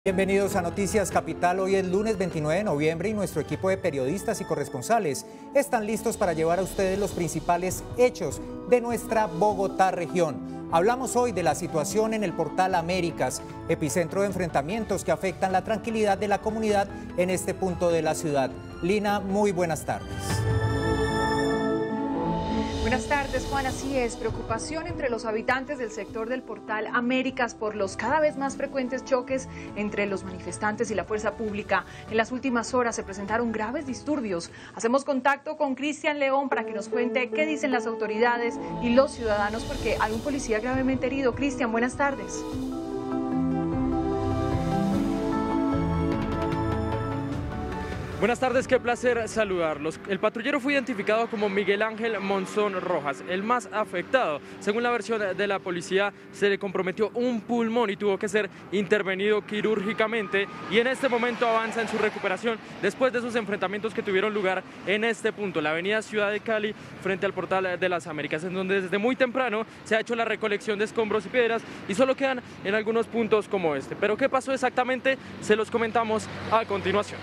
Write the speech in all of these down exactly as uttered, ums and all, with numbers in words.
Bienvenidos a Noticias Capital. Hoy es lunes veintinueve de noviembre y nuestro equipo de periodistas y corresponsales están listos para llevar a ustedes los principales hechos de nuestra Bogotá región. Hablamos hoy de la situación en el Portal Américas, epicentro de enfrentamientos que afectan la tranquilidad de la comunidad en este punto de la ciudad. Lina, muy buenas tardes. Buenas tardes, Juan. Así es, preocupación entre los habitantes del sector del Portal Américas por los cada vez más frecuentes choques entre los manifestantes y la fuerza pública. En las últimas horas se presentaron graves disturbios. Hacemos contacto con Cristian León para que nos cuente qué dicen las autoridades y los ciudadanos, porque hay un policía gravemente herido. Cristian, buenas tardes. Buenas tardes, qué placer saludarlos. El patrullero fue identificado como Miguel Ángel Monzón Rojas, el más afectado. Según la versión de la policía, se le comprometió un pulmón y tuvo que ser intervenido quirúrgicamente, y en este momento avanza en su recuperación después de esos enfrentamientos que tuvieron lugar en este punto, la avenida Ciudad de Cali, frente al Portal de las Américas, en donde desde muy temprano se ha hecho la recolección de escombros y piedras y solo quedan en algunos puntos como este. Pero ¿qué pasó exactamente? Se los comentamos a continuación.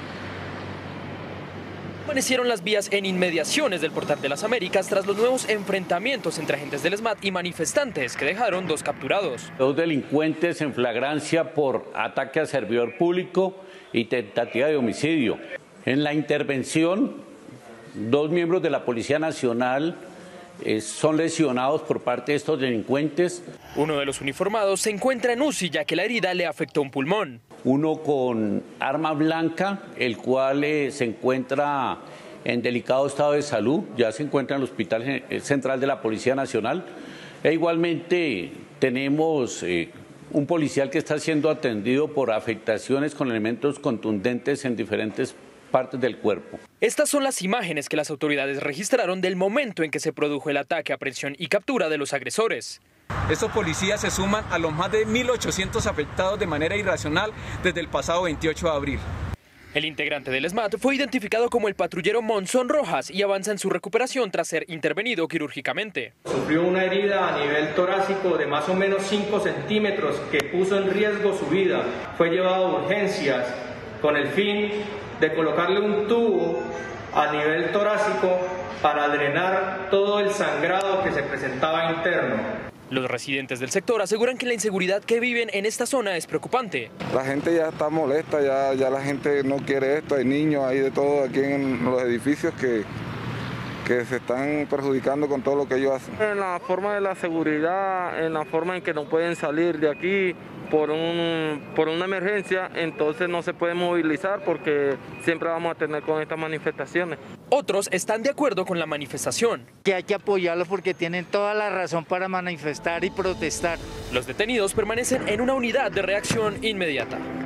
Amanecieron las vías en inmediaciones del Portal de las Américas tras los nuevos enfrentamientos entre agentes del ESMAD y manifestantes que dejaron dos capturados. Dos delincuentes en flagrancia por ataque a servidor público y tentativa de homicidio. En la intervención, dos miembros de la Policía Nacional eh, son lesionados por parte de estos delincuentes. Uno de los uniformados se encuentra en U C I ya que la herida le afectó un pulmón. Uno con arma blanca, el cual eh, se encuentra en delicado estado de salud, ya se encuentra en el Hospital Central de la Policía Nacional. E igualmente tenemos eh, un policial que está siendo atendido por afectaciones con elementos contundentes en diferentes partes del cuerpo. Estas son las imágenes que las autoridades registraron del momento en que se produjo el ataque, aprehensión y captura de los agresores. Estos policías se suman a los más de mil ochocientos afectados de manera irracional desde el pasado veintiocho de abril. El integrante del ESMAD fue identificado como el patrullero Monzón Rojas y avanza en su recuperación tras ser intervenido quirúrgicamente. Sufrió una herida a nivel torácico de más o menos cinco centímetros que puso en riesgo su vida. Fue llevado a urgencias con el fin de colocarle un tubo a nivel torácico para drenar todo el sangrado que se presentaba interno. Los residentes del sector aseguran que la inseguridad que viven en esta zona es preocupante. La gente ya está molesta, ya, ya la gente no quiere esto, hay niños, hay de todo aquí en los edificios que, que se están perjudicando con todo lo que ellos hacen. En la forma de la seguridad, en la forma en que no pueden salir de aquí por, un, por una emergencia, entonces no se puede movilizar porque siempre vamos a tener con estas manifestaciones. Otros están de acuerdo con la manifestación. Que hay que apoyarlos porque tienen toda la razón para manifestar y protestar. Los detenidos permanecen en una unidad de reacción inmediata.